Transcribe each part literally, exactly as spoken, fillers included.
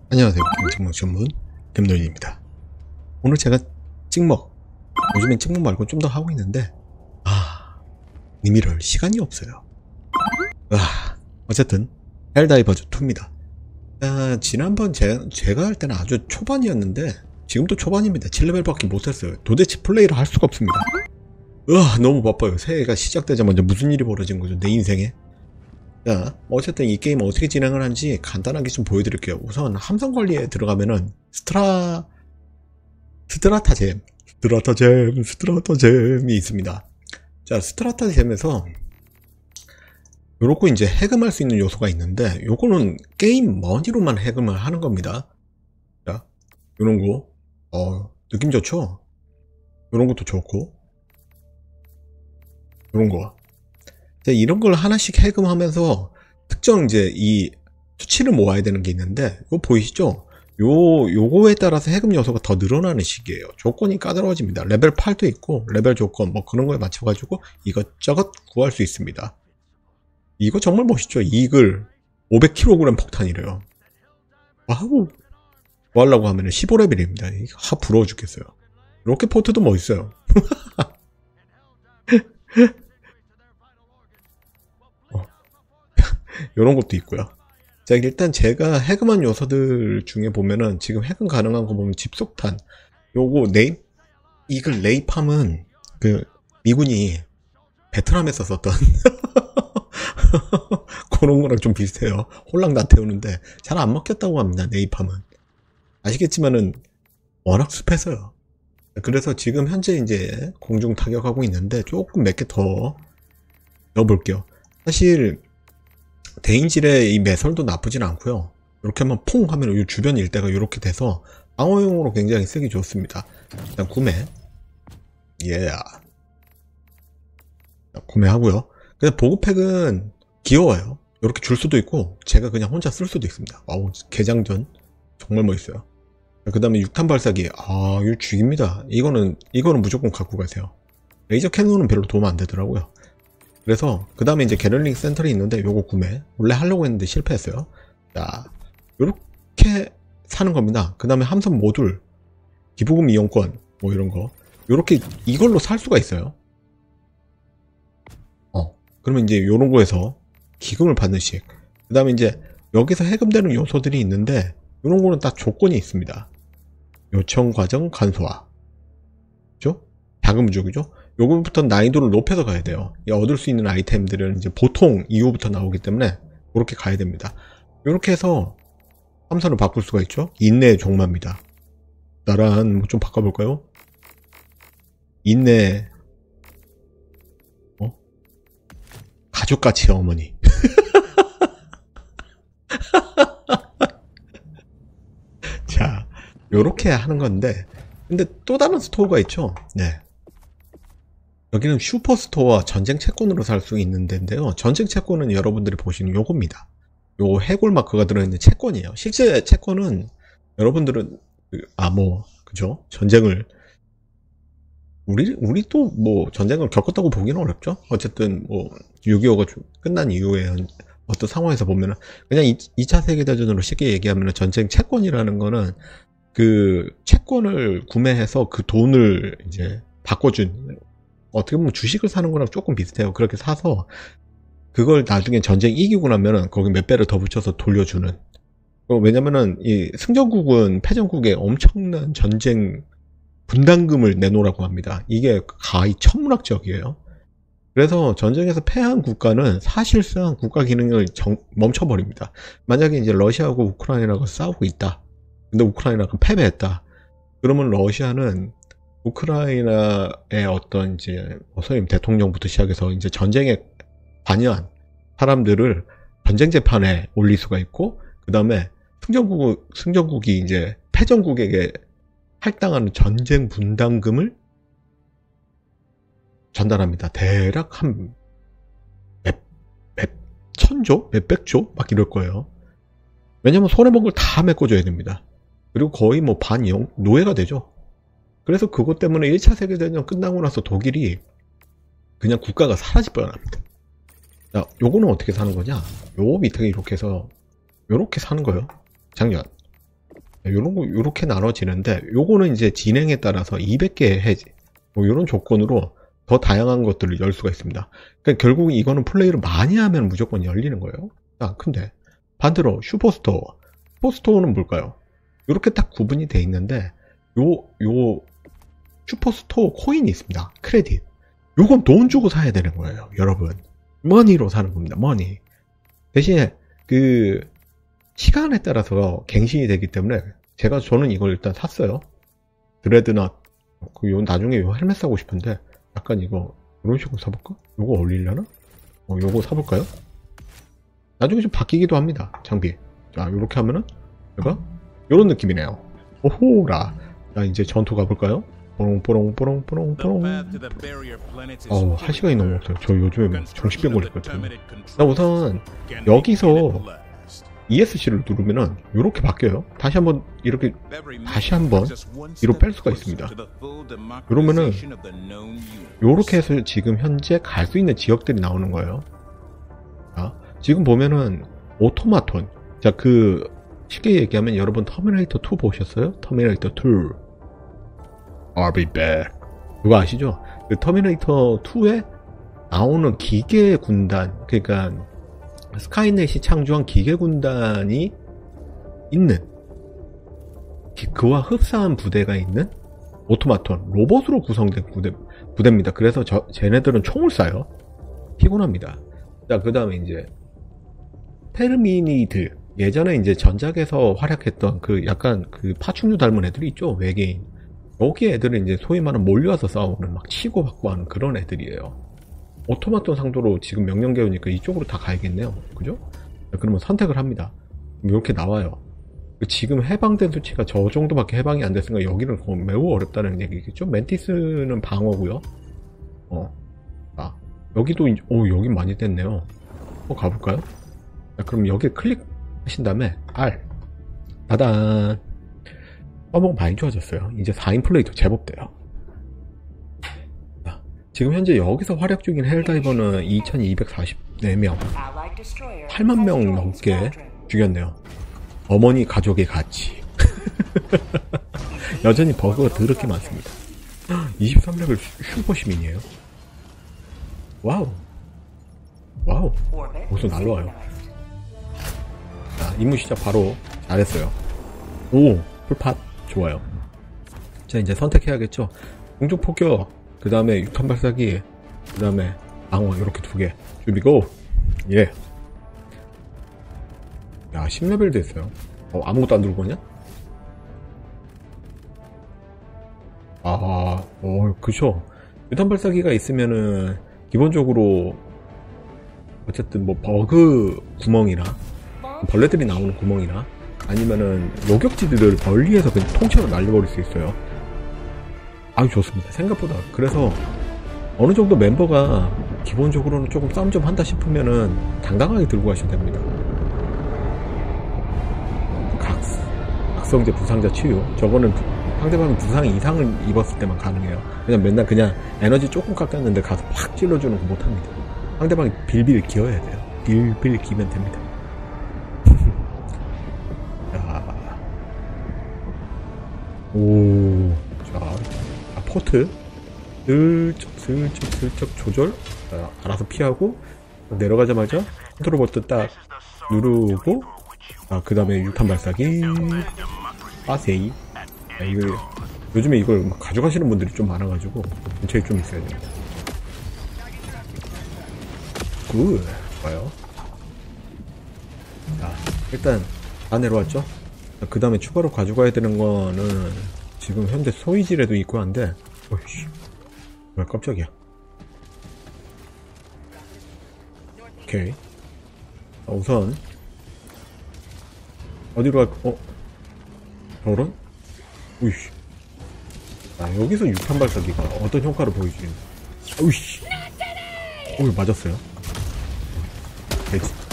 안녕하세요. 김찍먹 전문 김노인입니다. 오늘 제가 찍먹, 요즘엔 찍먹 말고 좀 더 하고 있는데 아, 님이럴 시간이 없어요. 아, 어쨌든 헬다이버즈 이입니다. 아, 지난번 제, 제가 할 때는 아주 초반이었는데 지금도 초반입니다. 칠 레벨밖에 못했어요. 도대체 플레이를 할 수가 없습니다. 으아, 너무 바빠요. 새해가 시작되자마자 무슨 일이 벌어진 거죠, 내 인생에. 자, 어쨌든 이 게임 어떻게 진행을 하는지 간단하게 좀 보여드릴게요. 우선 함성 관리에 들어가면은 스트라 스트라타잼 스트라타잼 스트라타잼이 있습니다. 자, 스트라타잼에서 요렇게 이제 해금할 수 있는 요소가 있는데 요거는 게임 머니로만 해금을 하는 겁니다. 자, 요런 거 어, 느낌 좋죠? 요런 것도 좋고 요런 거 이런 걸 하나씩 해금하면서 특정 이제 이 수치를 모아야 되는 게 있는데 이거 보이시죠? 요, 요거에 따라서 해금 요소가 더 늘어나는 식이에요. 조건이 까다로워집니다. 레벨 팔도 있고 레벨 조건 뭐 그런 거에 맞춰가지고 이것저것 구할 수 있습니다. 이거 정말 멋있죠? 이글 오백 킬로그램 폭탄이래요. 와우, 뭐 하려고 하면 십오 레벨입니다. 하 부러워 죽겠어요. 로켓 포트도 멋있어요. 요런 것도 있고요. 자, 일단 제가 해금한 요소들 중에 보면은 지금 해금 가능한 거 보면 집속탄, 요거 네임, 이글 레이팜은 그 미군이 베트남에서 썼던 그런 거랑 좀 비슷해요. 홀랑 다 태우는데 잘 안 먹혔다고 합니다. 네이팜은 아시겠지만은 워낙 습해서요. 그래서 지금 현재 이제 공중 타격하고 있는데 조금 몇 개 더 넣어볼게요. 사실 대인질의 이 매설도 나쁘진 않고요. 이렇게 한번 퐁 하면 이 주변 일대가 이렇게 돼서 방어용으로 굉장히 쓰기 좋습니다. 일단 구매, 예, yeah. 구매하고요. 근데 보급팩은 귀여워요. 이렇게 줄 수도 있고 제가 그냥 혼자 쓸 수도 있습니다. 아우, 개장전 정말 멋있어요. 그 다음에 육탄 발사기, 아, 이거 죽입니다. 이거는 이거는 무조건 갖고 가세요. 레이저 캐논은 별로 도움 안 되더라고요. 그래서 그 다음에 이제 게럴링 센터리 있는데 요거 구매 원래 하려고 했는데 실패했어요. 자, 요렇게 사는 겁니다. 그 다음에 함선 모듈, 기부금 이용권 뭐 이런거 요렇게 이걸로 살 수가 있어요. 어, 그러면 이제 요런 거에서 기금을 받는 식. 그 다음에 이제 여기서 해금되는 요소들이 있는데 요런 거는 딱 조건이 있습니다. 요청 과정 간소화, 그죠? 자금 부족이죠? 요거부터 난이도를 높여서 가야 돼요. 얻을 수 있는 아이템들은 이제 보통 이후부터 나오기 때문에 그렇게 가야 됩니다. 이렇게 해서 함선을 바꿀 수가 있죠. 인내의 종마입니다. 나란 좀 바꿔볼까요? 인내, 어? 가족같이 어머니. 자, 요렇게 하는 건데, 근데 또 다른 스토어가 있죠. 네. 여기는 슈퍼스토어와 전쟁 채권으로 살 수 있는 데인데요. 전쟁 채권은 여러분들이 보시는 요겁니다. 요 해골 마크가 들어있는 채권이에요. 실제 채권은 여러분들은 아 뭐 그죠? 전쟁을 우리 우리 또 뭐 전쟁을 겪었다고 보기는 어렵죠. 어쨌든 뭐 육이오가 끝난 이후에 어떤 상황에서 보면은 그냥 이 차 세계대전으로 쉽게 얘기하면 전쟁 채권이라는 거는 그 채권을 구매해서 그 돈을 이제 바꿔준, 어떻게 보면 주식을 사는 거랑 조금 비슷해요. 그렇게 사서 그걸 나중에 전쟁 이기고 나면은 거기 몇 배를 더 붙여서 돌려주는. 왜냐면은 이 승전국은 패전국에 엄청난 전쟁 분담금을 내놓으라고 합니다. 이게 가히 천문학적이에요. 그래서 전쟁에서 패한 국가는 사실상 국가 기능을 정, 멈춰버립니다. 만약에 이제 러시아하고 우크라이나가 싸우고 있다. 근데 우크라이나가 패배했다. 그러면 러시아는 우크라이나의 어떤 이제 소위 대통령부터 시작해서 이제 전쟁에 관여한 사람들을 전쟁 재판에 올릴 수가 있고, 그 다음에 승전국 승전국이 이제 패전국에게 할당하는 전쟁 분담금을 전달합니다. 대략 한 몇, 몇 천조? 몇백조? 막 이럴 거예요. 왜냐면 손해본 걸 다 메꿔줘야 됩니다. 그리고 거의 뭐 반 노예가 되죠. 그래서 그것 때문에 일 차 세계대전 끝나고 나서 독일이 그냥 국가가 사라질 뻔합니다. 자, 요거는 어떻게 사는 거냐? 요 밑에 이렇게 해서 요렇게 사는 거예요. 작년 요런 거, 요렇게 나눠지는데, 요거는 이제 진행에 따라서 이백 개 해지, 뭐, 요런 조건으로 더 다양한 것들을 열 수가 있습니다. 그러니까 결국 이거는 플레이를 많이 하면 무조건 열리는 거예요. 아, 근데, 반대로 슈퍼스토어. 슈퍼스토어는 뭘까요? 요렇게 딱 구분이 돼 있는데, 요, 요, 슈퍼스토어 코인이 있습니다. 크레딧. 요건 돈 주고 사야 되는 거예요, 여러분. 머니로 사는 겁니다, 머니. 대신에, 그, 시간에 따라서 갱신이 되기 때문에, 제가, 저는 이걸 일단 샀어요. 드레드넛. 그, 요, 나중에 요 헬멧 사고 싶은데, 약간 이거, 이런 식으로 사볼까? 요거 어울리려나? 어, 요거 사볼까요? 나중에 좀 바뀌기도 합니다, 장비. 자, 요렇게 하면은, 얘가, 요런 느낌이네요. 오호라. 자, 이제 전투 가볼까요? 뽀롱뽀롱뽀롱뽀롱뽀롱. 어우, 한 시간이 넘었어요. 저 요즘에 정신병 걸릴 것 같아요. 나 우선, 여기서, 이에스씨를 누르면은, 요렇게 바뀌어요. 다시 한번, 이렇게, 다시 한번, 뒤로 뺄 수가 있습니다. 그러면은, 요렇게 해서 지금 현재 갈 수 있는 지역들이 나오는 거예요. 자, 지금 보면은, 오토마톤. 자, 그, 쉽게 얘기하면 여러분 터미네이터 투 보셨어요? 터미네이터 투. I'll be back. 그거 아시죠? 그 터미네이터 투에 나오는 기계 군단, 그러니까 스카이넷이 창조한 기계 군단이 있는, 그와 흡사한 부대가 있는 오토마톤, 로봇으로 구성된 부대, 부대입니다. 그래서 저, 쟤네들은 총을 쏴요. 피곤합니다. 자, 그 다음에 이제 테르미니드. 예전에 이제 전작에서 활약했던 그 약간 그 파충류 닮은 애들이 있죠, 외계인. 여기 애들은 이제 소위 말하는 몰려와서 싸우는, 막 치고받고 하는 그런 애들이에요. 오토마톤 상도로 지금 명령 개우니까 이쪽으로 다 가야겠네요. 그죠? 그러면 선택을 합니다. 이렇게 나와요. 지금 해방된 수치가 저 정도밖에 해방이 안 됐으니까 여기는 매우 어렵다는 얘기겠죠? 멘티스는 방어고요. 어, 아, 여기도, 오, 여긴 많이 됐네요. 어, 가볼까요? 자, 그럼 여기 클릭 하신 다음에 R. 따단. 써먹 많이 좋아졌어요. 이제 사 인 플레이도 제법 돼요. 자, 지금 현재 여기서 활약 중인 헬다이버는 이천이백사십사 명, 팔만 명 넘게 죽였네요. 어머니 가족의 가치. 여전히 버그가 더럽게 많습니다. 이십삼 레벨 슈퍼 시민이에요. 와우. 와우. 어디서 날라와요. 자, 임무 시작 바로 잘했어요. 오, 풀팟. 좋아요. 자, 이제 선택해야겠죠. 공중 폭격, 그 다음에 육탄 발사기, 그 다음에 방어, 이렇게 두 개. 준비고. 예. 야, 십 레벨 됐어요. 어, 아무것도 안 들고 오냐? 아, 어, 그쵸. 유탄 발사기가 있으면은, 기본적으로, 어쨌든 뭐, 버그 구멍이나, 벌레들이 나오는 구멍이나, 아니면은 요격지들을 멀리에서 그냥 통째로 날려버릴 수 있어요. 아주 좋습니다. 생각보다. 그래서 어느 정도 멤버가 기본적으로는 조금 싸움 좀 한다 싶으면은 당당하게 들고 가셔도 됩니다. 각, 각성제 부상자 치유. 저거는 상대방이 부상 이상을 입었을 때만 가능해요. 그냥 맨날 그냥 에너지 조금 깎였는데 가서 확 찔러주는 거 못합니다. 상대방이 빌빌 기어야 돼요. 빌빌 기면 됩니다. 오, 자, 아, 포트 슬쩍 슬쩍 슬쩍 조절. 자, 알아서 피하고 내려가자마자 컨트롤 버튼 딱 누르고, 아, 그 다음에 유탄 발사기 빠세이. 아, 이거 요즘에 이걸 막 가져가시는 분들이 좀 많아가지고 근처에 좀 있어야 됩니다. 굿, 좋아요. 자, 일단 다 내려왔죠. 그 다음에 추가로 가져가야 되는 거는 지금 현재 소이질에도 있고 한데, 어이씨, 왜 깜짝이야. 오케이. 자, 우선 어디로 갈, 어? 저런? 우이씨. 아, 여기서 육탄 발사기가 어떤 효과를 보여주는, 우이씨. 오, 맞았어요. 됐지.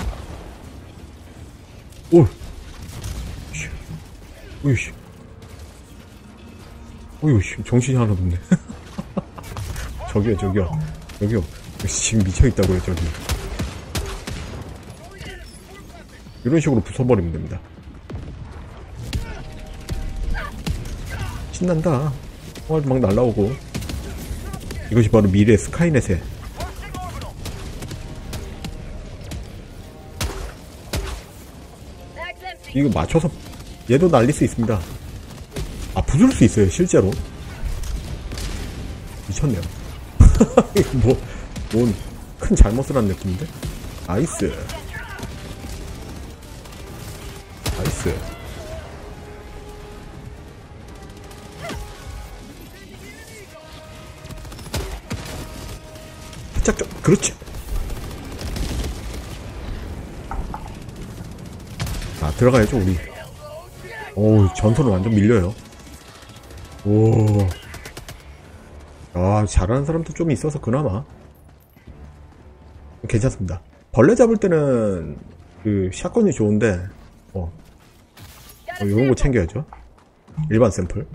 오! 오이씨. 오이씨, 정신이 하나도 없네. 저기요, 저기요. 여기요. 지금 미쳐있다고요, 저기. 이런 식으로 부숴버리면 됩니다. 신난다. 총알도 막 날라오고. 이것이 바로 미래의 스카이넷의 이거 맞춰서 얘도 날릴 수 있습니다. 아, 부술 수 있어요 실제로. 미쳤네요. 뭐, 뭔 큰 잘못을 한 느낌인데? 나이스. 나이스. 살짝 좀, 그렇지. 자, 들어가야죠, 우리. 오우, 전선을 완전 밀려요. 오. 아, 잘하는 사람도 좀 있어서 그나마 괜찮습니다. 벌레 잡을 때는 그 샷건이 좋은데 어, 어 요런 거 챙겨야죠. 일반 샘플.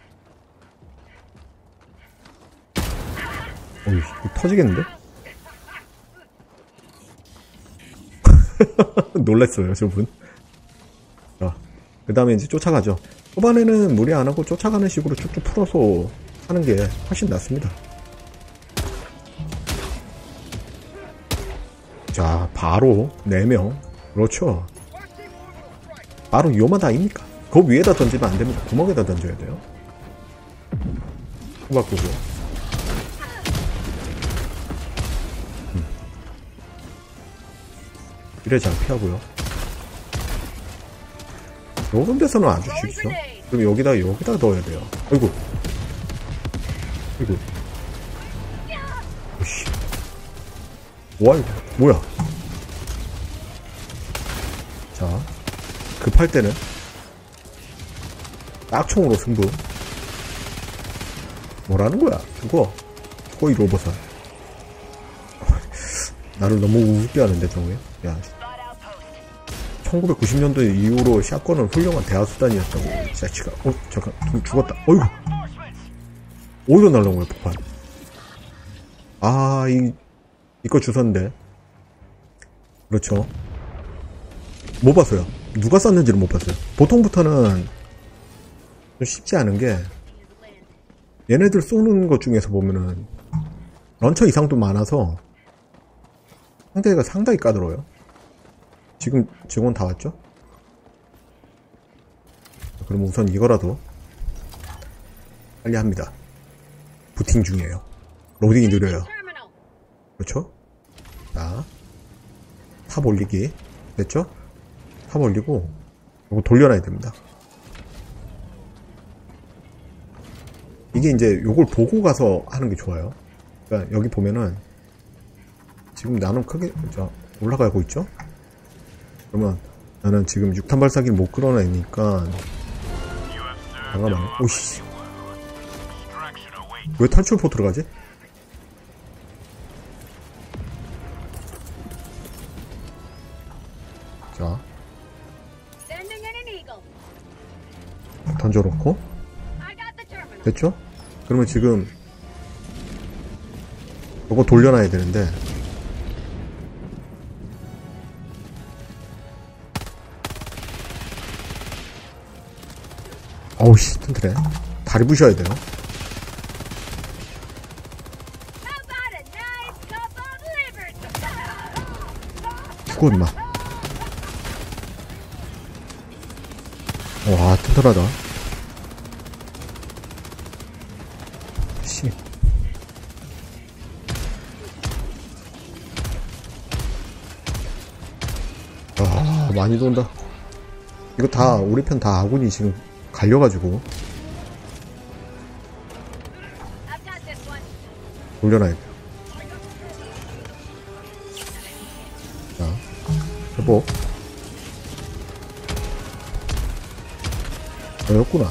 어이, 터지겠는데? 놀랬어요 저분. 자, 그 다음에 이제 쫓아가죠. 초반에는 무리 안하고 쫓아가는 식으로 쭉쭉 풀어서 하는 게 훨씬 낫습니다. 자, 바로 네 명. 그렇죠. 바로 요만 다입니까? 그 위에다 던지면 안됩니다. 구멍에다 던져야 돼요. 바꾸고. 음. 이래 잘 피하고요. 요런 데서는 아주 쉽죠. 그럼 여기다 여기다 넣어야 돼요. 아이고. 아이고. 오씨. 와, 이거 뭐야? 자, 급할 때는 딱총으로 승부. 뭐라는 거야? 죽어. 죽어, 이 로봇아. 나를 너무 우습게 하는데, 정우야? 야. 천구백구십 년도 이후로 샷건은 훌륭한 대하수단이었다고. 자치가. 어, 잠깐. 죽었다. 어이구. 어디서 날라온 거야, 폭발. 아, 이, 이거 주웠는데. 그렇죠. 못 봤어요. 누가 쐈는지를 못 봤어요. 보통부터는 좀 쉽지 않은 게, 얘네들 쏘는 것 중에서 보면은, 런처 이상도 많아서, 상대가 상당히 까다로워요. 지금 직원 다 왔죠? 그럼 우선 이거라도 빨리 합니다. 부팅 중이에요. 로딩이 느려요. 그렇죠? 자, 탑 올리기 됐죠? 탑 올리고 이거 돌려놔야 됩니다. 이게 이제 요걸 보고 가서 하는 게 좋아요. 그러니까 여기 보면은 지금 나는 크게 자, 올라가고 있죠? 그러면 나는 지금 육 탄 발사기를 못 끌어내니까 잠깐만요. 오씨, 왜 탈출 포트로 가지? 자, 던져놓고 됐죠? 그러면 지금 이거 돌려놔야 되는데 어우씨, 튼튼해. 다리 부셔야 돼요. 죽어, 임마. 와, 튼튼하다. 씨. 아, 많이 돈다. 이거 다, 우리 편 다 아군이 지금 갈려가지고 돌려놔야 돼. 자, 회복. 어렵구나.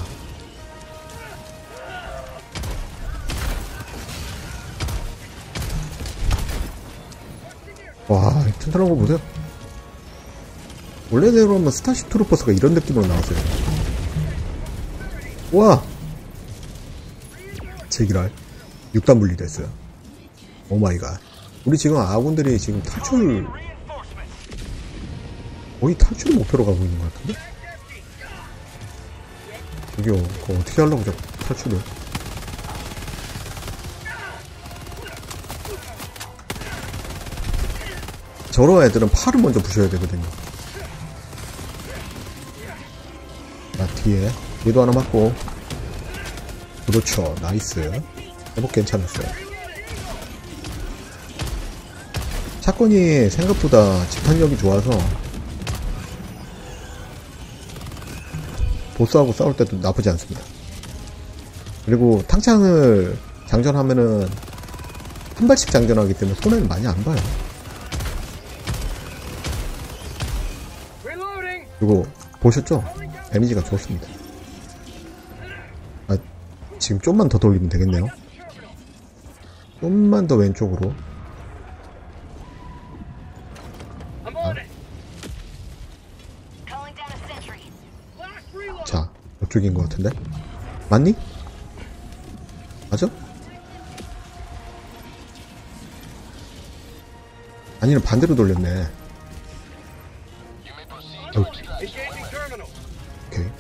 와, 튼튼한 거 보세요. 원래대로 하면 스타쉽 트루퍼스가 이런 느낌으로 나왔어요. 와! 제기랄. 육 단 분리됐어요. 오마이갓. 우리 지금 아군들이 지금 탈출, 거의 탈출을 목표로 가고 있는 것 같은데? 저기요, 그거 어떻게 하려고 자꾸. 탈출을. 저런 애들은 팔을 먼저 부셔야 되거든요. 자, 뒤에 얘도 하나 맞고. 그렇죠. 나이스. 회복 괜찮았어요. 사건이 생각보다 집탄력이 좋아서 보스하고 싸울 때도 나쁘지 않습니다. 그리고 탕창을 장전하면은 한 발씩 장전하기 때문에 손해는 많이 안 봐요. 그리고 보셨죠? 데미지가 좋습니다. 아, 지금 좀만 더 돌리면 되겠네요. 좀만 더 왼쪽으로. 아. 자, 이쪽인 것 같은데? 맞니? 맞아? 아니면 반대로 돌렸네. 어이. 오케이.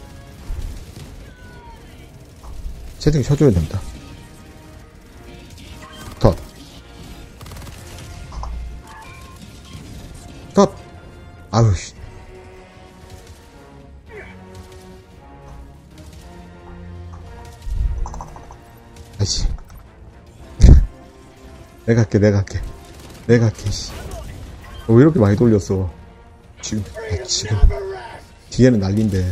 채팅 쳐줘야 된다. 덧. 덧. 아유, 씨. 아이씨. 내가 할게, 내가 할게. 내가 할게, 씨. 왜 이렇게 많이 돌렸어? 지금, 아, 지금. 뒤에는 난린데.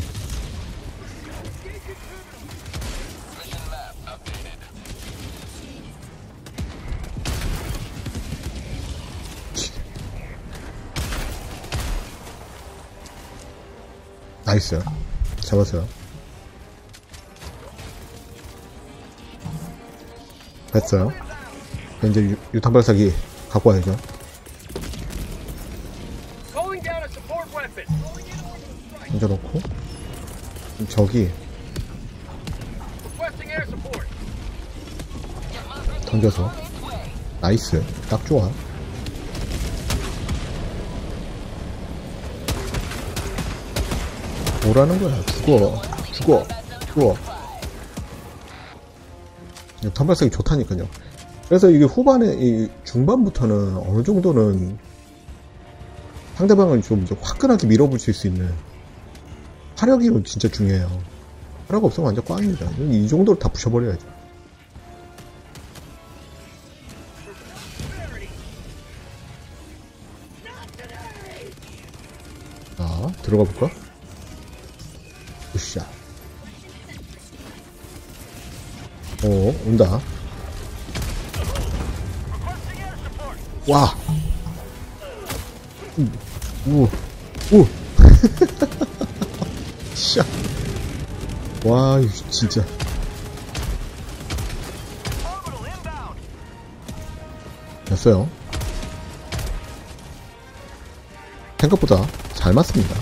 나이스. 잡았어요. 됐어요. 이제 유, 유탄발사기 갖고 와야죠. 던져놓고 저기 던져서 나이스. 딱 좋아. 뭐라는 거야. 죽어 죽어 죽어. 탄발성이 좋다니까요. 그래서 이게 후반에 이 중반부터는 어느 정도는 상대방을 좀 화끈하게 밀어붙일 수 있는 화력이 진짜 중요해요. 화력 없으면 완전 꽝입니다. 이 정도로 다 부셔버려야죠. 자, 들어가 볼까? 으쌰. 오, 온다. 와. 우, 우. 샤. 와, 이거 진짜. 됐어요. 생각보다 잘 맞습니다.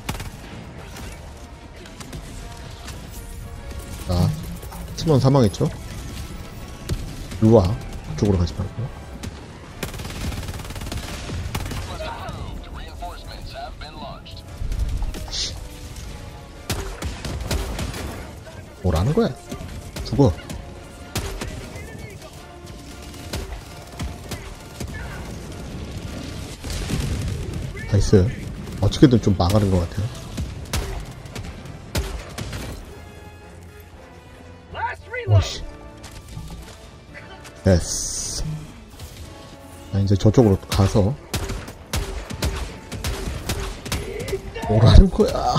자, 팀원 사망했죠? 루아, 그쪽으로 가지 말고. 뭐라는 거야? 죽어. 나이스. 어떻게든 좀 망하는 것 같아요. 오씨. 됐어. 자, 이제 저쪽으로 가서. 뭐라는 거야?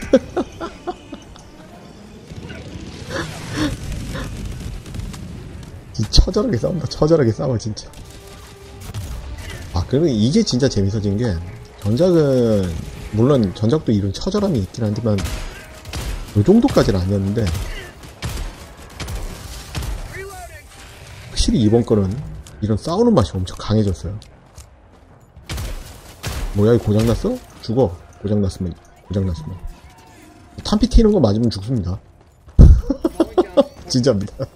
처절하게 싸운다. 처절하게 싸워 진짜. 아, 그리고 이게 진짜 재밌어진 게, 전작은 물론 전작도 이런 처절함이 있긴 하지만 이 정도까지는 아니었는데 확실히 이번 거는 이런 싸우는 맛이 엄청 강해졌어요. 뭐야, 이 고장났어? 죽어. 고장났으면 고장났으면 탄피 튀는 거 맞으면 죽습니다. 진짜입니다.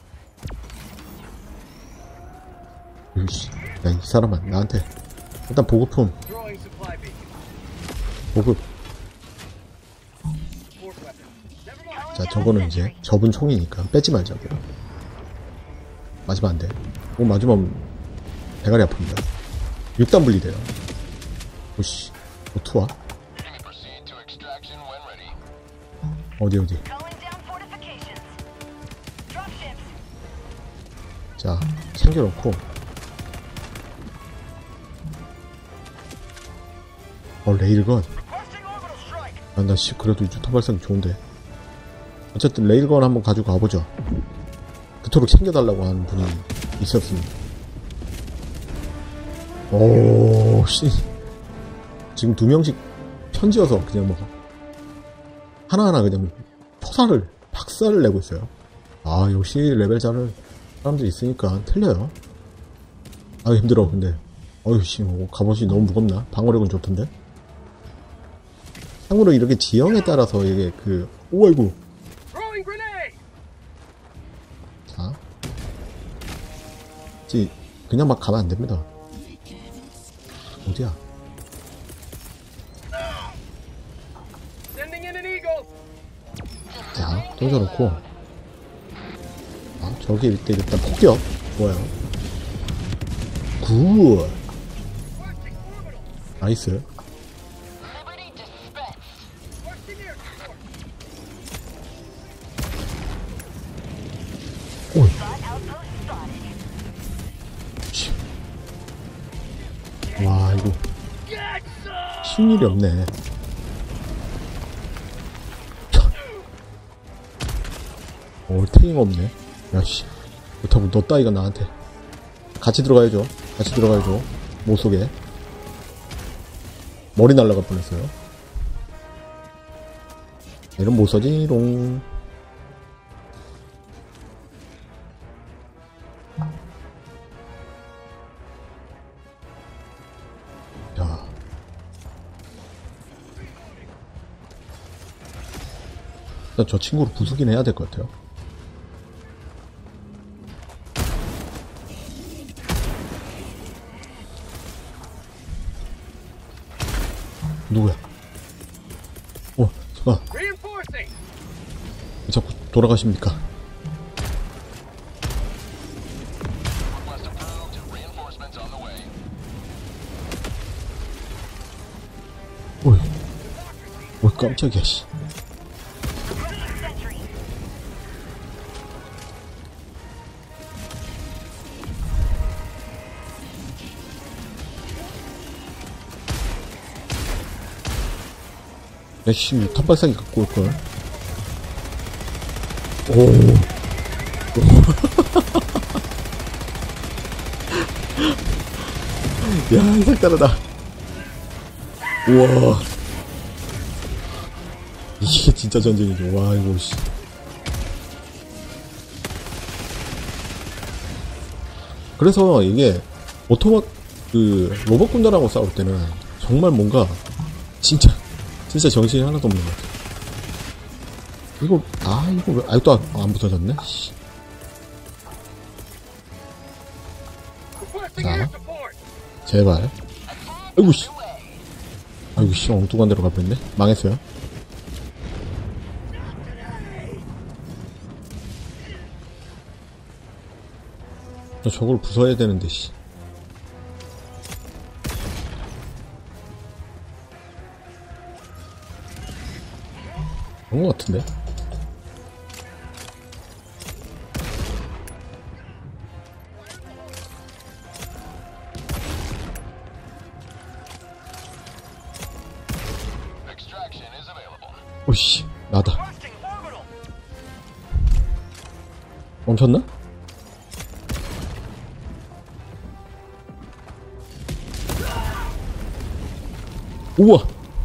야, 이 사람아, 나한테 일단 보급품. 보급. 자, 저거는 이제 접은 총이니까 빼지 말자고요. 맞으면 안 돼. 오, 맞으면 대가리 아픕니다. 육 단 분리돼요. 오씨, 오투와. 어디, 어디. 자, 챙겨놓고. 어, 레일건. 아, 나 씨, 그래도 유타 발사기 좋은데. 어쨌든 레일건 한번 가지고 가보죠. 그토록 챙겨달라고 하는 분이 있었습니다. 오, 씨. 지금 두 명씩 편지어서 그냥 뭐, 하나하나 그냥 포사를, 박살을 내고 있어요. 아, 역시 레벨 잘을 사람들이 있으니까 틀려요. 아, 힘들어, 근데. 어휴, 씨, 뭐, 갑옷이 너무 무겁나? 방어력은 좋던데? 참고로 이렇게 지형에 따라서 이게 그, 오, 아이고. 자. 지, 그냥 막 가면 안 됩니다. 어디야? 자, 던져놓고. 아, 저기 일단, 일단 폭격. 좋아요. 굿. 나이스. 오이. 와, 이거. 쉴 일이 없네. 어, 태잉 없네. 야씨. 그렇다고 너 따위가 나한테. 같이 들어가야죠. 같이 들어가야죠. 못 속에. 머리 날라갈 뻔했어요. 이런 못 써지롱. 자. 일단 저 친구를 부수긴 해야 될 것 같아요. 누구야? 어, 잠깐. 왜 자꾸 돌아가십니까? 어이, 어, 깜짝이야, 씨. 씨, 탑발사기 갖고 올걸. 오. 야, 색다르다. 우와. 이게 진짜 전쟁이죠. 와, 이거, 씨. 그래서 이게, 오토마, 그, 로봇 군단하고 싸울 때는 정말 뭔가, 진짜, 진짜 정신이 하나도 없는 것 같아. 이거, 아, 이거 왜, 아직도 안, 안 부서졌네? 씨. 자, 제발. 아이고, 씨. 아이고, 씨, 엉뚱한 데로 가버렸네? 망했어요. 저걸 부숴야 되는데, 씨. 그런 것 같은데? 오씨, 나다. 멈췄나? 우와!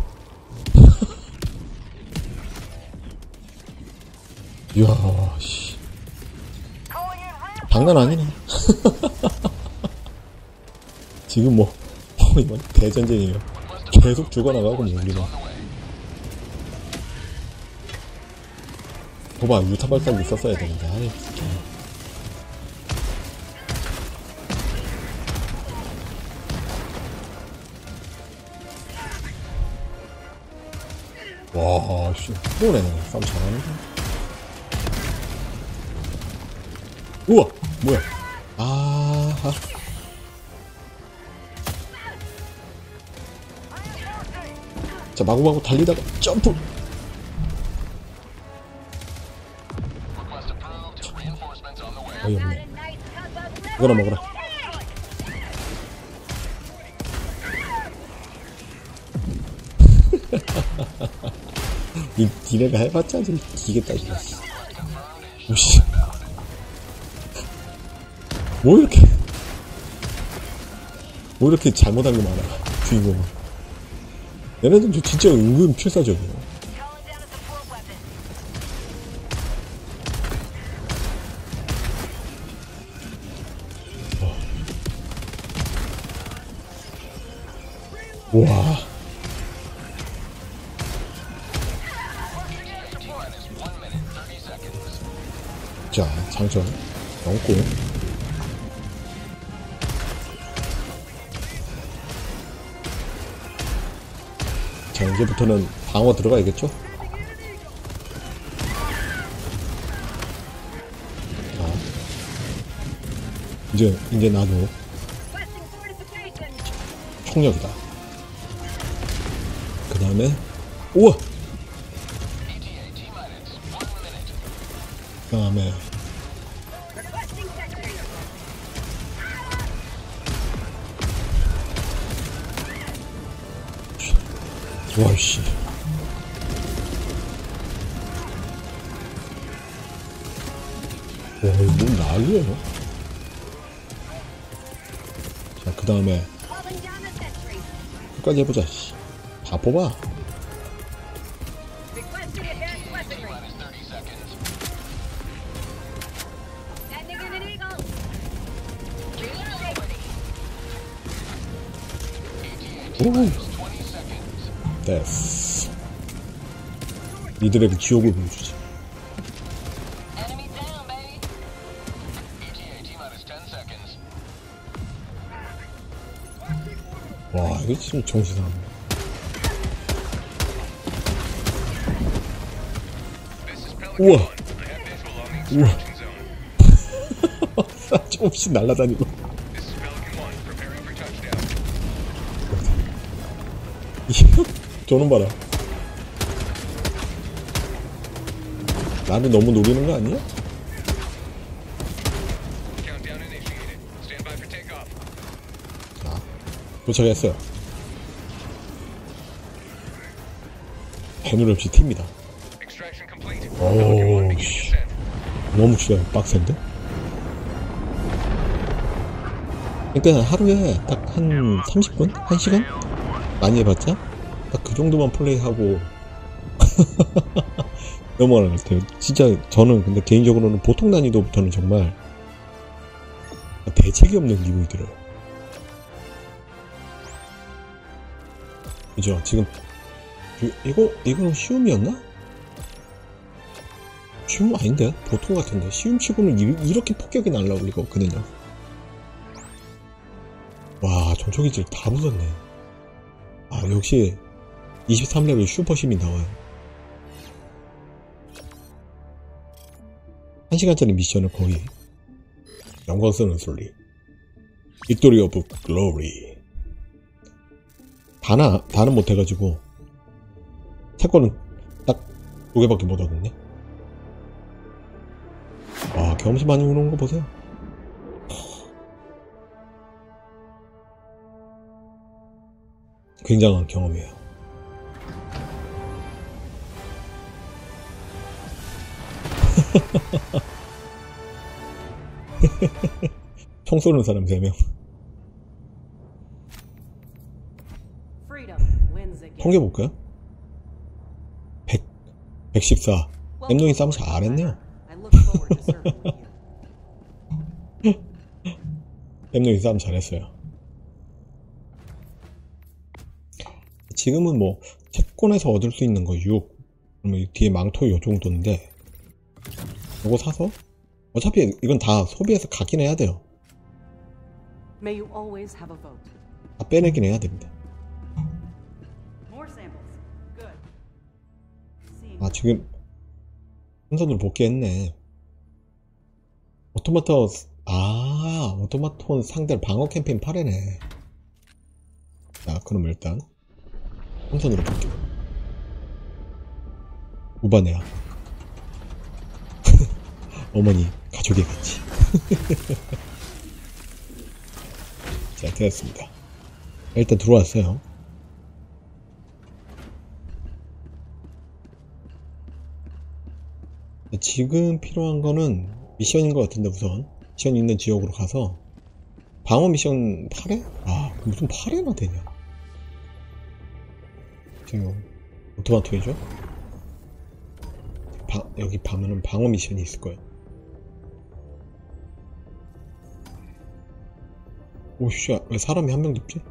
이야, 씨. 장난 아니네. 지금 뭐, 어, 이건 대전쟁이에요. 계속 죽어나가고, 뭐, 우리가. 봐봐, 유타 발사기 있었어야 되는데, 아이, 진짜. 와, 씨. 또네. 싸움 잘하는데. 우와 뭐야 아하 자 마구마구 달리다가 점프 어이없네 먹어라 먹어라 이 니네가 해봤자 좀 기겠다 이거 오씨 뭐 이렇게 뭐 이렇게 잘못한 게 많아 주인공은 얘네들도 진짜 은근 필사적이야 어. 우와 자 장전 넘고 자 이제부터는 방어 들어가야겠죠? 자 이제 이제 나도 총력이다 그 다음에 우와 그 다음에 와이씨 와 이거 뭐 난리야 자 그 다음에 끝까지 해보자 씨. 다 뽑아 오 됐어 니들에게 지옥을 보여주지 와 이거 진짜 정신사납네 우와 우와 조금씩 날아다니고 저놈 봐라 나를 너무 노리는 거 아니야? 자 도착했어요 배늘 없이 튑니다 오우씨 너무 진짜 빡센데? 그러니까 하루에 딱 한 삼십 분? 한 시간? 많이 해봤자? 딱 그 정도만 플레이하고 넘어가는 것 같아요. 진짜 저는 근데 개인적으로는 보통 난이도부터는 정말 대책이 없는 기분이 들어요. 그죠? 지금 이거 이거 쉬움이었나? 쉬움 아닌데? 보통 같은데 쉬움 치고는 이, 이렇게 폭격이 날라올 리가 없거든요. 와 전초기질 다 부쉈네. 아 역시 이십삼 레벨 슈퍼심이 나와요. 한 시간짜리 미션을 거의 영광스러운 소리 빅토리 오브 글로리 다나, 다는 못해가지고 채권은 딱 두 개밖에 못 얻었네. 와 경험치 많이 오는 거 보세요. 굉장한 경험이에요. 총 쏘는 사람 세 명. 통계 볼까요? 백, 백십사. 엠노이 싸움 잘했네요. 엠노이 싸움 잘했어요. 지금은 뭐 채권에서 얻을 수 있는 거 육, 그러면 뒤에 망토 요 정도인데 이거 사서 어차피 이건 다 소비해서 가긴 해야 돼요. 다 빼내긴 해야 됩니다. 아 지금 한 손으로 복귀했네. 오토마토, 아, 오토마톤 상대로 방어 캠페인 팔 회네. 자, 그럼 일단, 삼선으로 볼게요. 우바네야. 어머니, 가족의 가치. 자, 되었습니다. 일단 들어왔어요. 지금 필요한 거는 미션인 것 같은데, 우선 미션 있는 지역으로 가서 방어 미션 팔 회? 아, 무슨 팔 회나 되냐. 지금 오토마토이죠? 바, 여기 가면은 방어 미션이 있을 거예요. 오씨, 왜 사람이 한 명도 없지?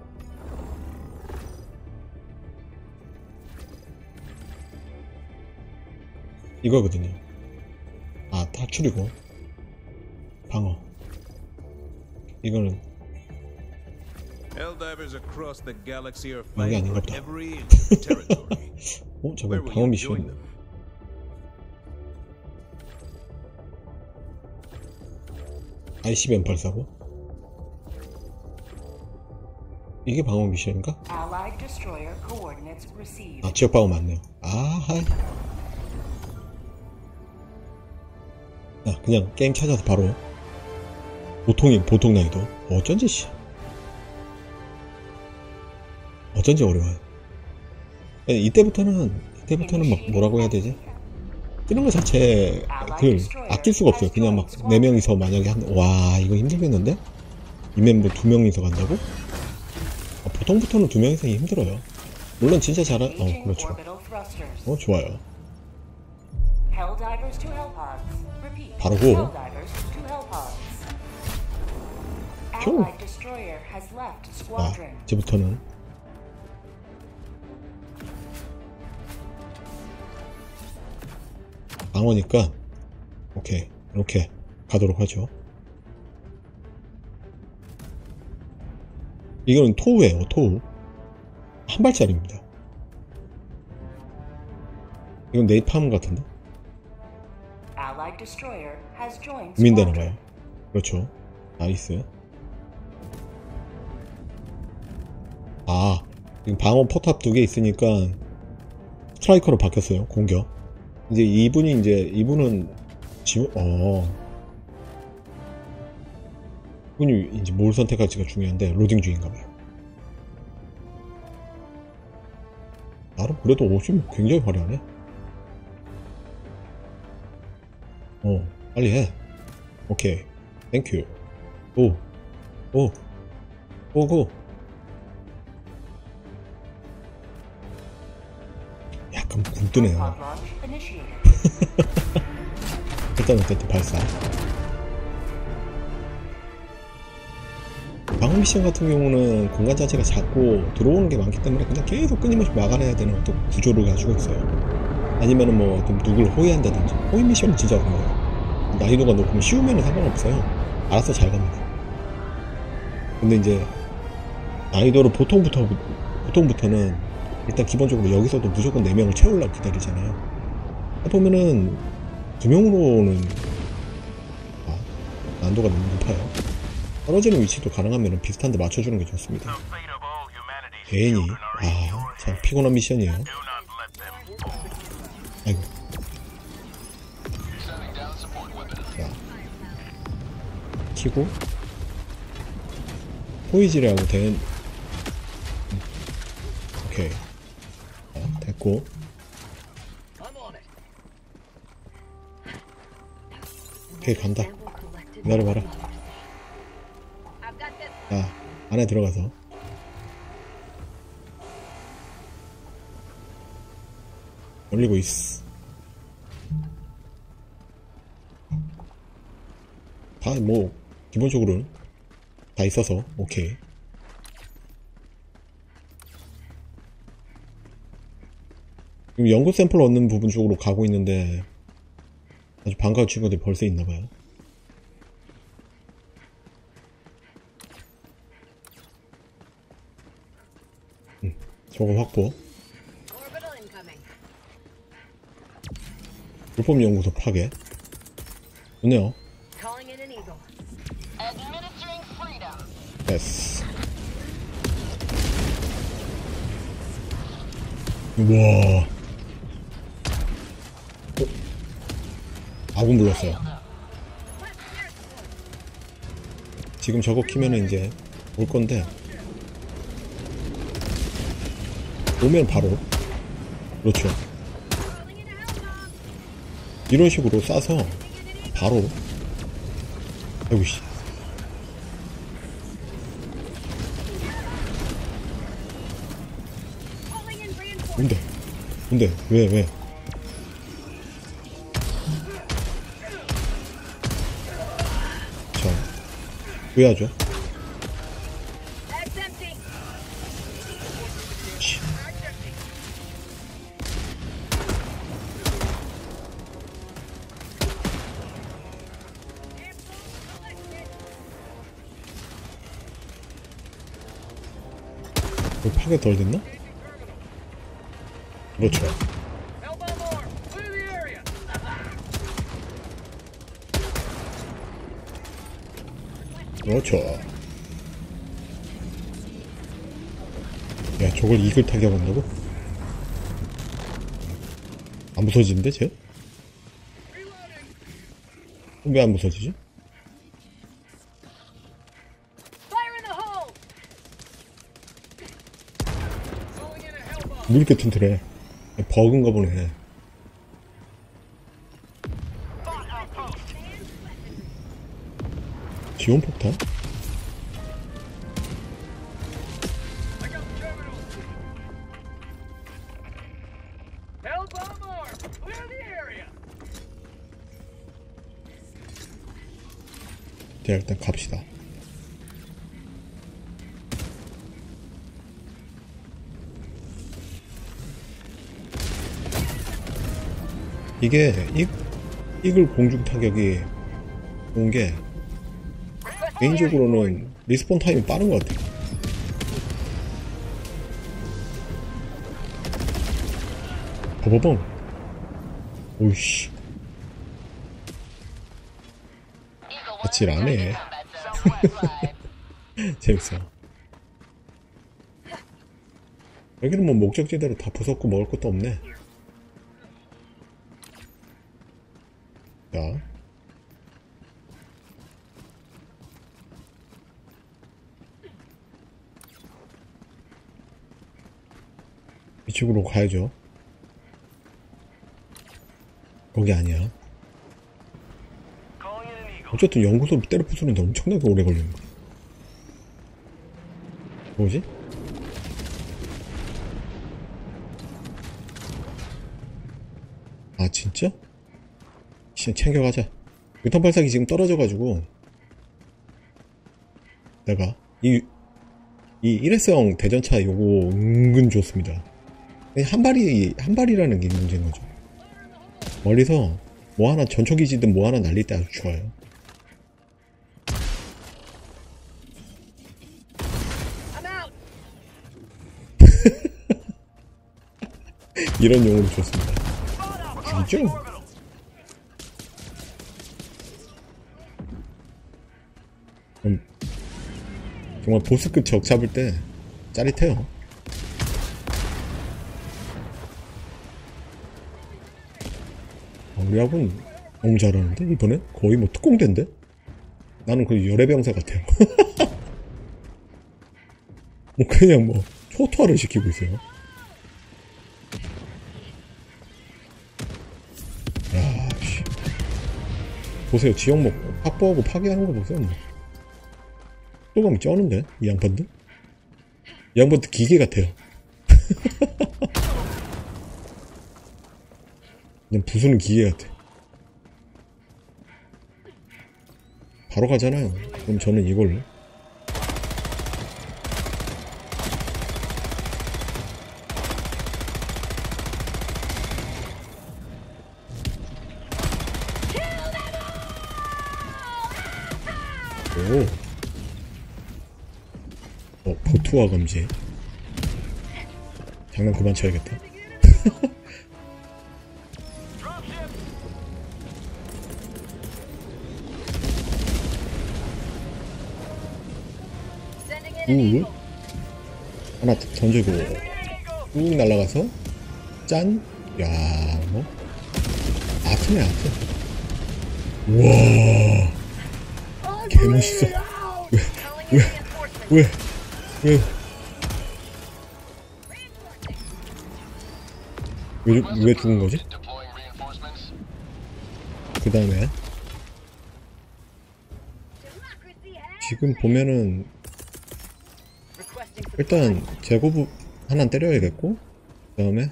이거거든요. 아, 탈출이고 방어. 이거는 여기 아닌가 보다. 어? 저거 방어 미션. 아이씨비엠 발사고? 이게 방어 미션인가? 아, 지역 방어 맞네요. 아하이. 아, 그냥 게임 찾아서 바로 보통인 보통 난이도. 어쩐지 씨 어쩐지 어려워요. 이때부터는 이때부터는 막 뭐라고 해야 되지? 뜨는 거 자체 그 아낄 수가 없어요. 그냥 막 네 명이서 만약에 한, 와 이거 힘들겠는데? 이 멤버 두 명이서 간다고? 아, 보통부터는 두 명이서 힘들어요. 물론 진짜 잘하, 어 그렇죠. 어 좋아요. 바로고. 쭉. 아, 이제부터는 방어니까 오케이 이렇게 가도록 하죠. 이거는 토우예요. 토우 한 발짜리입니다. 이건 네이팜 같은데? 민되나봐요. 그렇죠. 나이스. 아, 지금 방어 포탑 두 개 있으니까 스트라이커로 바뀌었어요. 공격. 이제 이분이 이제 이분은 지금 어 이분이 이제 뭘 선택할지가 중요한데 로딩 중인가봐요. 나름 그래도 옷이 굉장히 화려하네. 어 빨리 해. 오케이 땡큐. 오 오 오고. 약간 굼뜨네요. 일단 어쨌든 발사. 방어 미션 같은 경우는 공간 자체가 작고 들어오는 게 많기 때문에 그냥 계속 끊임없이 막아내야 되는 어떤 구조를 가지고 있어요. 아니면은 뭐 좀 누구를 호위한다든지. 호위 미션은 진짜 어려워요. 난이도가 높으면 쉬우면 상관없어요. 알아서 잘 갑니다. 근데 이제 난이도를 보통부터 보통부터는 일단 기본적으로 여기서도 무조건 네 명을 채우려고 기다리잖아요. 보면은 두 명으로는 아, 난도가 너무 높아요. 떨어지는 위치도 가능하면 비슷한데 맞춰주는 게 좋습니다. 괜히 아, 참 피곤한 미션이에요. 아이고. 자, 키고 포이즈라고 된 오케이. 자, 됐고. 오케이 간다. 기다려봐라. 자 안에 들어가서 올리고 있어. 다 뭐 기본적으로 다 있어서 오케이. 지금 연구 샘플 얻는 부분 쪽으로 가고 있는데 아주 반가운 친구들이 벌써 있나봐요. 음, 저거 확보. 불법 연구소 파괴. 좋네요. 됐어. 우와. 어? 아군 불렀어요. 지금 저거 키면은 이제 올 건데, 오면 바로. 그렇죠. 이런 식으로 싸서 바로. 아이고씨. 뭔데? 뭔데? 왜, 왜? 자, 왜 하죠? 치. 왜 파괴 덜 됐나? 그렇죠. 그렇죠. 야, 저걸 이글 타격한다고? 안 부서지는데, 쟤? 왜 안 부서지지? 뭐 이렇게 튼튼해? 버그인가 보네. 지원폭탄? 자, 일단 갑시다. 이게 이, 이글 공중 타격이 좋은 게 개인적으로는 리스폰 타임이 빠른 것 같아요. 버버벙. 오이씨. 아찔 안해. 재밌어. 여기는 뭐 목적지대로 다 부쉈고 먹을 것도 없네. 자, 이쪽으로 가야죠. 거기 아니야. 어쨌든 연구소 때려 부수는데 엄청나게 오래 걸리는 거야. 뭐지? 아, 진짜? 진짜 챙겨가자. 유탄 발사기 지금 떨어져가지고 내가 이, 이 일회성 대전차 요거 은근 좋습니다. 한 발이 한 발이라는 게 문제인 거죠. 멀리서 뭐 하나 전초기지든 뭐 하나 날릴 때 아주 좋아요. 이런 용어로 좋습니다. 죽이죠? 음, 정말 보스급 적 잡을 때 짜릿해요. 우리 학은 너무 잘하는데 이번에 거의 뭐 특공대인데? 나는 그 열애병사 같아요. 뭐 그냥 뭐 초토화를 시키고 있어요. 야, 씨. 보세요. 지역 뭐 확보하고 파괴하는 거 보세요. 뭐. 또 가면 쩌는데 이 양반들? 이 양반들 기계 같아요. 그냥 부수는 기계 같아. 바로 가잖아요. 그럼 저는 이걸 오. 어, 보투화 감지. 장난 그만 쳐야겠다. 우 하나 툭 던지고 쭉 날아가서 짠. 야, 뭐 아트네 아트. 우와, 개멋있어. 왜 왜 왜 왜 왜 왜 죽은 거지? 그 다음에 지금 보면은 일단 제고부 하나 때려야겠고, 그 다음에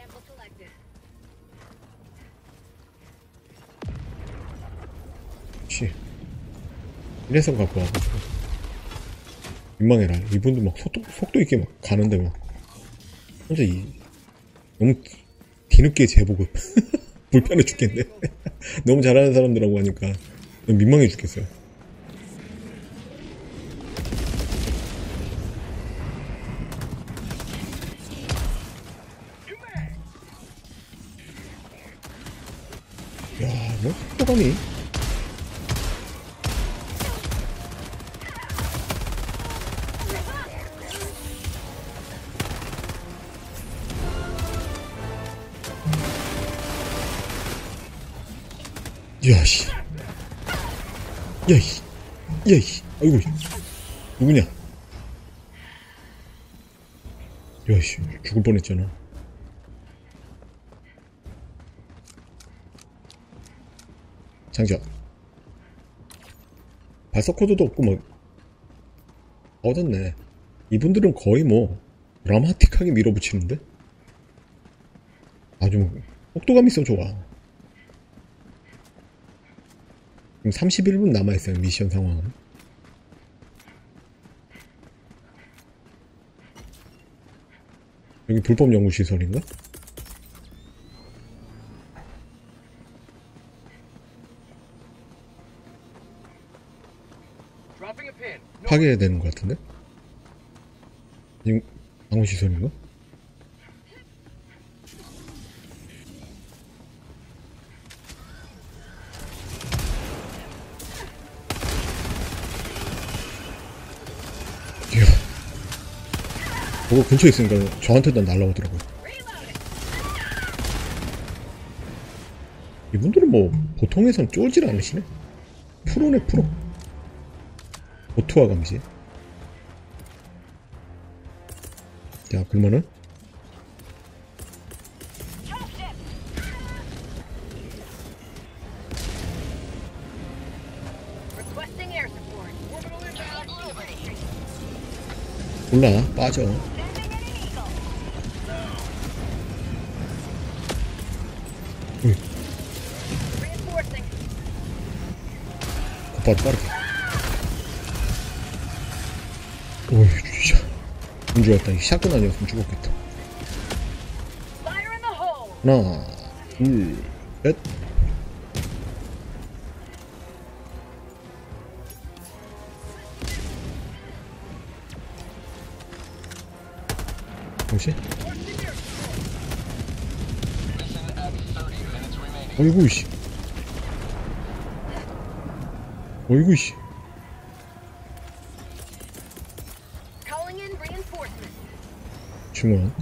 씨 이래서 갖고 와가지고 민망해라. 이분도 막 속도, 속도 있게 막 가는데 막 혼자 이 너무 뒤늦게 재보고 불편해 죽겠네. 너무 잘하는 사람들하고 하니까 민망해 죽겠어요. 야, 뭐 속도감이. 야씨, 야이씨, 야이씨, 아이고, 누구냐? 야씨, 죽을 뻔했잖아. 장전. 발사 코드도 없고 뭐 얻었네. 이분들은 거의 뭐 드라마틱하게 밀어붙이는데 아주 속도감 있어 좋아. 지금 삼십일 분 남아있어요. 미션 상황은. 여기 불법 연구시설인가? 파괴해야 되는 것 같은데? 지금 방어시설인가? 이야, 저거 근처에 있으니까 저한테도 날라오더라고요. 이분들은 뭐 보통에선 쫄질 않으시네? 프로네 프로. 오투와 감지. 자, 그러면은 몰라, 빠져. 응. 곧바로 빠르게. 오이, 진짜. 운 좋았다. 이 샷건 아니었으면 죽었겠다. 하나, 둘, 셋. 뭐지? 어이구, 씨. 어이구, 씨. 중원.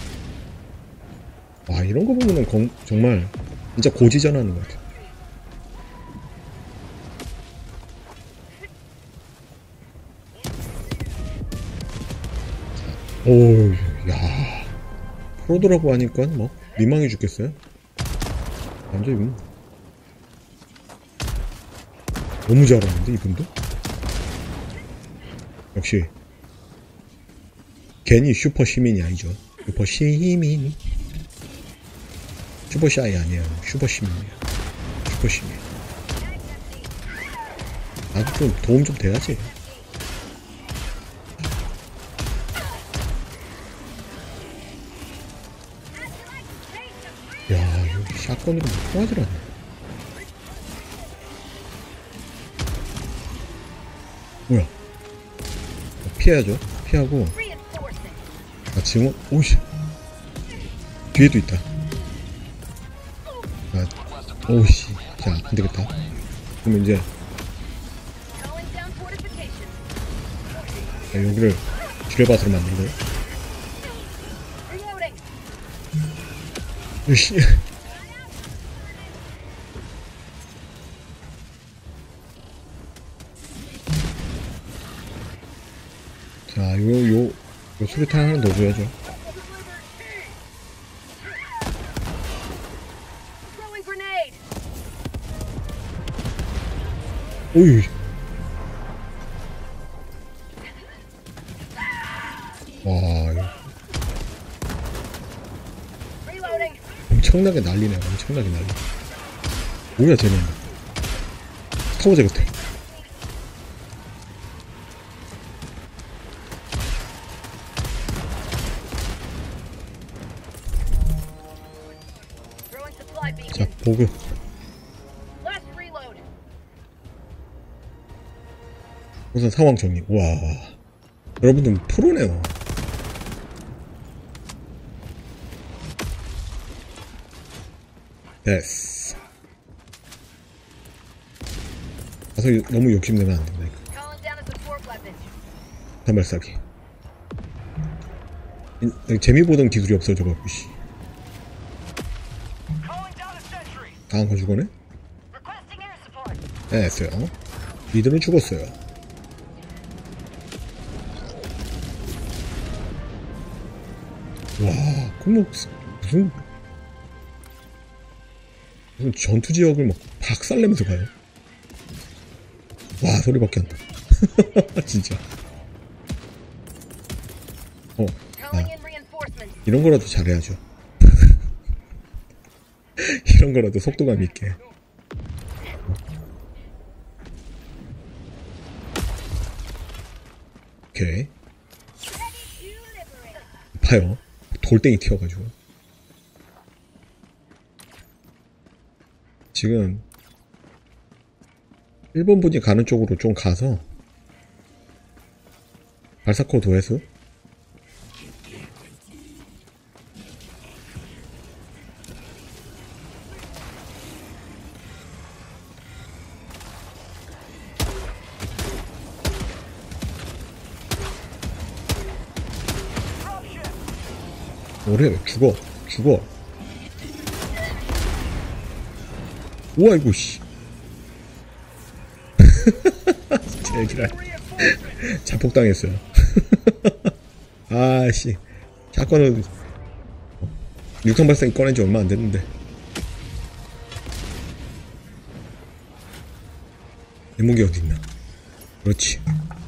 와, 이런 거 보면은 건, 정말 진짜 고지전하는 것 같아. 오, 야, 프로더라고 하니까 뭐 민망해 죽겠어요. 완전 이분 너무 잘하는데 이분도. 역시 괜히 슈퍼 시민이 아니죠. 슈퍼 시민. 슈퍼 샤이 아니에요. 슈퍼 시민이에요. 슈퍼 시민. 나도 좀 도움 좀 돼야지. 야, 여기 샷건으로 뭐 통하질 않네. 뭐야? 피해야죠. 피하고. 아, 증오, 오씨. 뒤에도 있다. 아, 오씨. 자, 안 되겠다. 그럼 이제. 자, 여기를 지뢰밭으로 만든 거예요. 으쌰. 자, 요, 요, 요 수류탄 하나 넣어줘야죠. 오이. 와, 이거. 엄청나게 난리네, 엄청나게 난리. 뭐야, 쟤는. 스타워즈 같아. 자, 보급. 우선 상황 정리. 와, 여러분들 프로네요. 됐어. 가서 너무 욕심내면 안 된다, 이거. 단발싸기. 재미 보던 기술이 없어져갖고, 씨. 다음 거 죽어네? 네, 했어요. 리드는 죽었어요. 와, 그럼 뭐, 무슨, 무슨 전투 지역을 막 박살내면서 가요. 와, 소리밖에 안 나. 진짜. 어, 아, 이런 거라도 잘해야죠. 이런 거라도 속도감 있게. 오케이. 봐요. 돌덩이 튀어가지고. 지금 일본 분이 가는 쪽으로 좀 가서 발사코 도에서 뭐래? 죽어 죽어. 우와, 이거 씨. 제기랄. 자폭당했어요. 아씨, 샷건은 육탄 발사기 꺼낸 지 얼마 안 됐는데. 내 무기 어디 있나? 그렇지.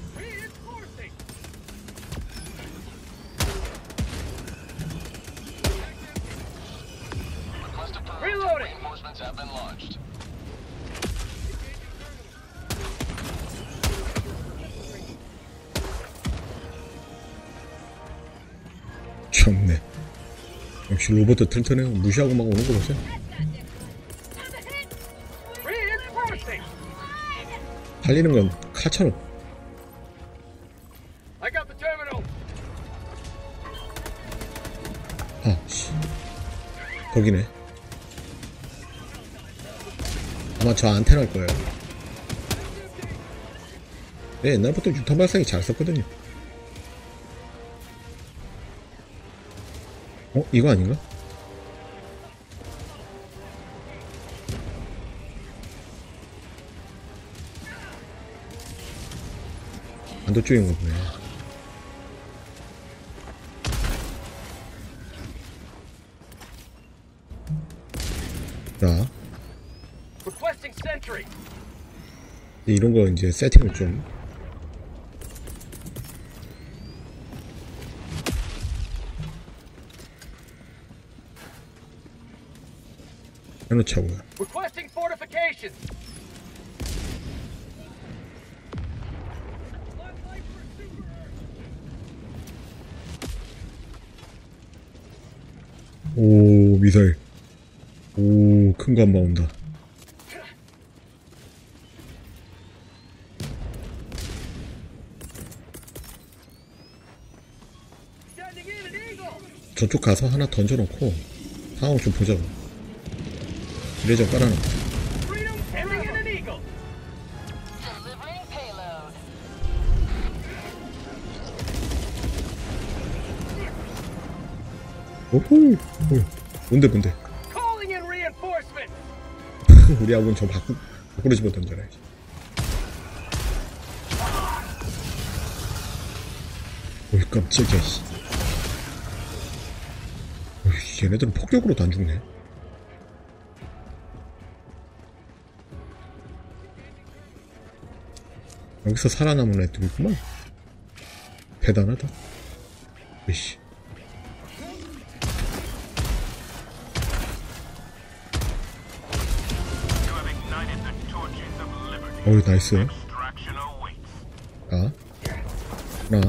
참네. 역시 로봇도 튼튼해요. 무시하고 막 오는 거 보세요. 달리는 건 카처럼. 아, 씨. 거기네. 아마 저 안테나일 거예요. 네, 옛날부터 육탄 발사기 잘 썼거든요. 어? 이거 아닌가? 반도쪽인가 보네. 자, 이런 거 이제 세팅을 좀 해놓자고요. 오, 미사일. 오, 큰 거 한 방 온다. 저쪽 가서 하나 던져놓고 상황 좀 보자고. 지뢰 깔아놓고. 오호. 어, 뭔데 뭔데? 우리 아군 저 바꾸 바꾸로 집어 던져라야지. 어이 깜짝이야. 어이, 얘네들은 폭격으로도 안 죽네. 여기서 살아남은 애들이 있구만. 대단하다. 으이씨. 어이 나이스. 아 하나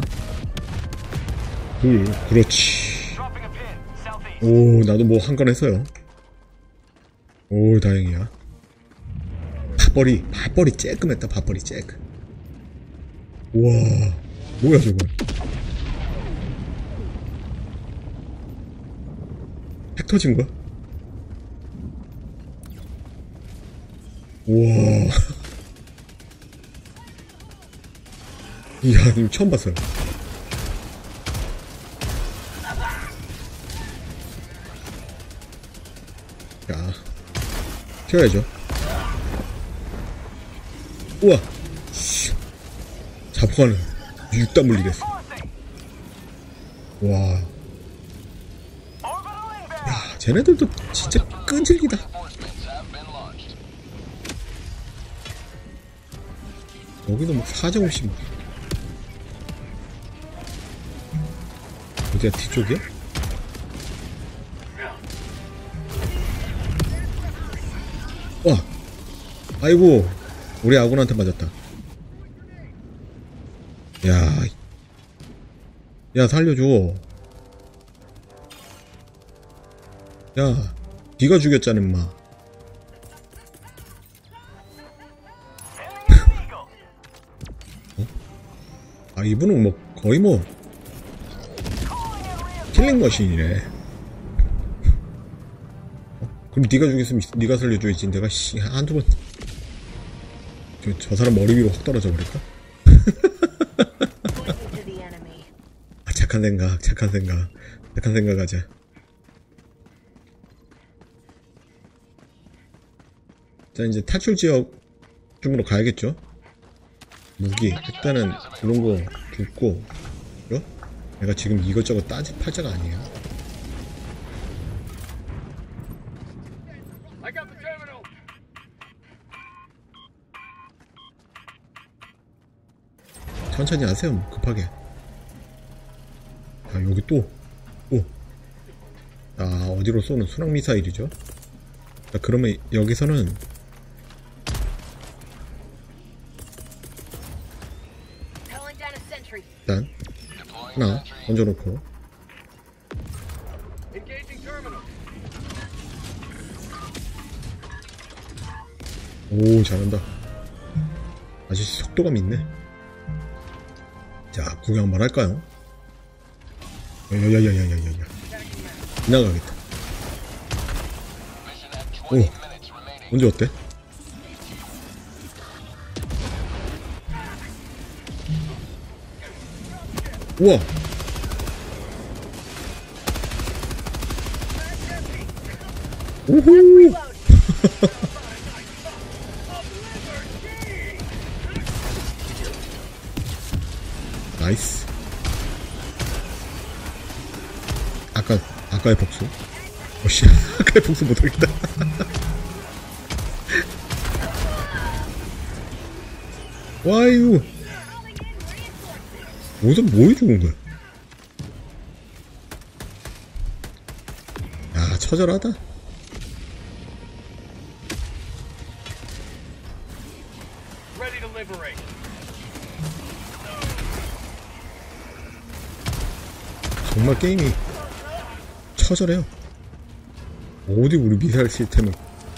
둘 그렇지. 오 나도 뭐 한 건 했어요. 오 다행이야. 밥벌이 밥벌이 쬐끔했다. 밥벌이 쬐끔. 우와 뭐야 저건. 핵 터진 거야? 우와 이야 이거 처음 봤어요. 자 튀어야죠. 우와 자폭하는 육단 물리겠어. 와 야 쟤네들도 진짜 끈질기다. 여기도 뭐 사정없이 뭐 어디야 뒤쪽이야? 와 아이고 우리 아군한테 맞았다. 야, 야 살려줘. 야 네가 죽였잖아 임마. 어? 아 이분은 뭐 거의 뭐 킬링 머신이네. 어? 그럼 네가 죽였으면 네가 살려줘야지. 내가 씨 한두 번 저, 저 사람 머리 위로 확 떨어져 버릴까? 아 착한 생각 착한 생각 착한 생각 하자. 자 이제 탈출 지역 쪽으로 가야겠죠. 무기 일단은 이런 거 줍고. 어? 내가 지금 이것저것 따지 팔자가 아니에요. 천천히 하세요 뭐 급하게. 아 여기 또 오. 아 어디로 쏘는 순항미사일이죠. 자 그러면 여기서는 일단 하나 던져놓고. 오 잘한다. 아저씨 속도감 있네. 자 구경 한번 할까요? 야야야야야야야 지나가겠다. 오 언제 어때? 우와 오호 나이스. 아까 아까의 복수. 어씨 아까의 복수 못하겠다. 와유 어디서 뭐해 죽은 거야? 야 처절하다. 정말 게임이 처절해요. 어디 우리 미사일 시스템을.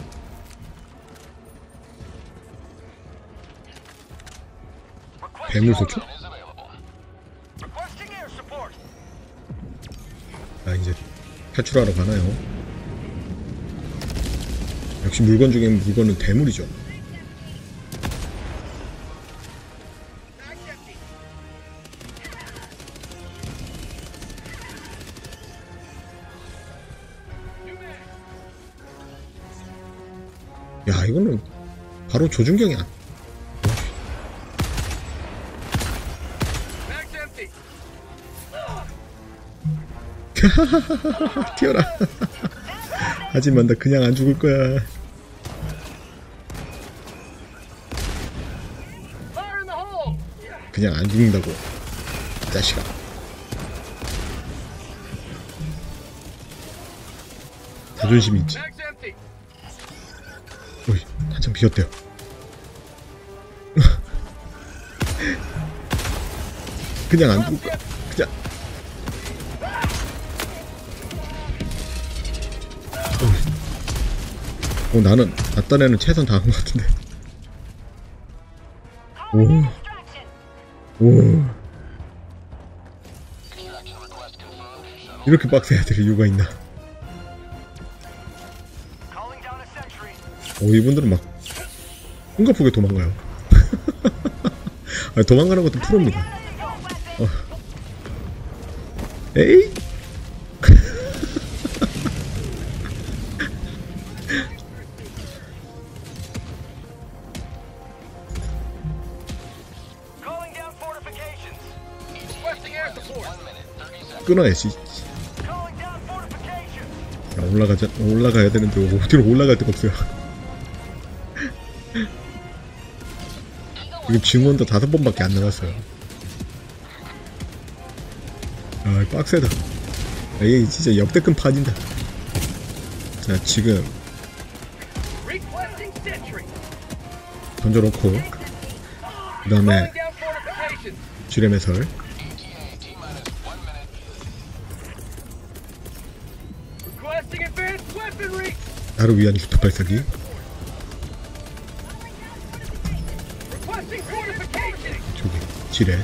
괴물 소총? 아 이제 탈출하러 가나요? 역시 물건 중에 물건은 대물이죠. 야, 이거는 바로 조준경이 안. 튀어라. 하지만 나 그냥 안 죽을 거야. 그냥 안 죽는다고, 이 자식아. 자존심 있지. 오이, 한참 비었대요. 그냥 안 죽을 거야. 그냥. 오, 나는 아딴에는 최선 다한 것 같은데. 오, 오, 이렇게 빡세야 될 이유가 있나? 오, 이분들은 막 흥겁하게 도망가요. 아니, 도망가는 것도 프로입니다. 어. 에이? 끊어야지. 야, 올라가자. 올라가야 되는데 어디로 올라갈 데가 없어요. 지금 증원도 다섯 번밖에 안 남았어요. 아, 빡세다. 아, 이게 진짜 역대급 판인다. 자, 지금 던져놓고 그 다음에 지뢰 매설. 나를 위한 유토 발사기. 저기 지뢰.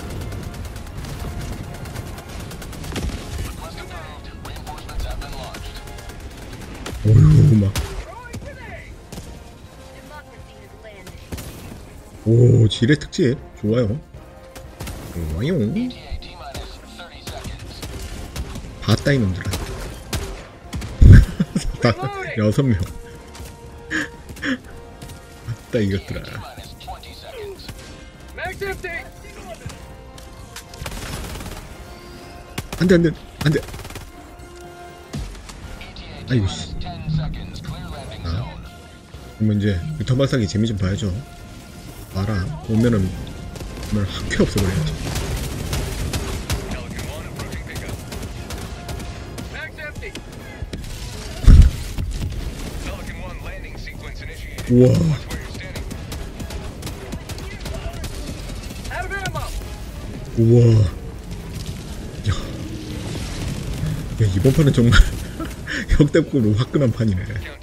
어휴, 막. 오, 지뢰 특집 좋아요. 좋아요. 봤다 이놈들아. 여섯 명. 맞다 이것들아. 안돼 안돼 안돼. 아이고 씨. 아, 그러면 이제 유턴 발사기 재미 좀 봐야죠. 봐라. 오면은 오면 학회 없어버려야지. 우와. 우와. 야. 야, 이번 판은 정말 역대급으로 화끈한 판이네.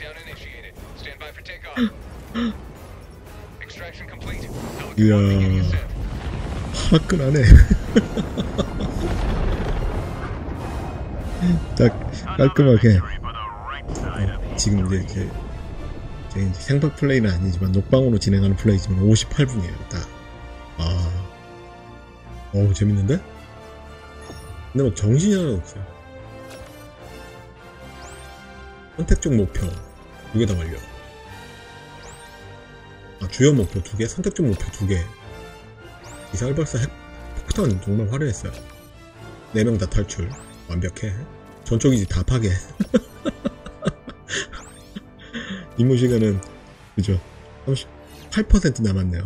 이야, 화끈하네. 딱 깔끔하게. 어, 지금 이제 이제 이제 생박 플레이는 아니지만 녹방으로 진행하는 플레이지만 오십팔 분이에요. 딱. 아, 어우 재밌는데? 근데 막 정신이 하나도 없어요. 선택적 목표 두 개 다 완료. 아, 주요 목표 두 개, 선택적 목표 두 개. 이사일박사 핵 폭탄 정말 화려했어요. 네 명 다 탈출 완벽해. 전초기지 다 파괴. 임무 시간은 그죠? 삼십팔 퍼센트 남았네요.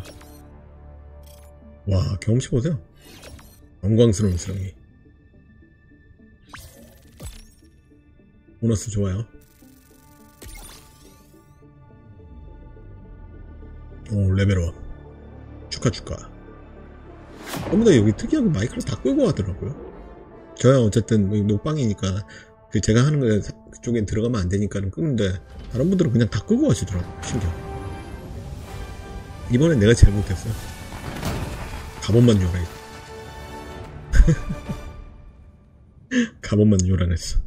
와, 경험치 보세요. 영광스러운 수렁이. 보너스 좋아요. 오, 레벨업. 축하 축하. 전부 다 여기 특이하게 마이크를 다 끄고 가더라고요. 저야 어쨌든 녹방이니까 그 제가 하는 거 그쪽엔 들어가면 안 되니까는 끄는데 다른 분들은 그냥 다 끄고 가시더라고요. 신기해. 이번엔 내가 제일 못했어요. 갑옷만 요란해. 갑옷만 요란했어.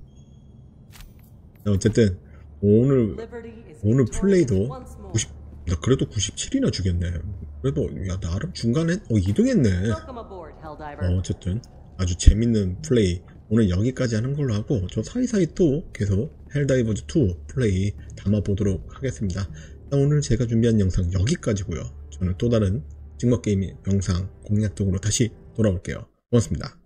어쨌든 오늘 오늘 플레이도 구십, 나 그래도 구십칠이나 죽였네. 그래도 야 나름 중간에 어 이 등했네. 어, 어쨌든 아주 재밌는 플레이 오늘 여기까지 하는 걸로 하고 저 사이사이 또 계속 헬다이버즈 투 플레이 담아보도록 하겠습니다. 오늘 제가 준비한 영상 여기까지고요. 저는 또 다른 찍먹게임 영상 공략 등으로 다시 돌아올게요. 고맙습니다.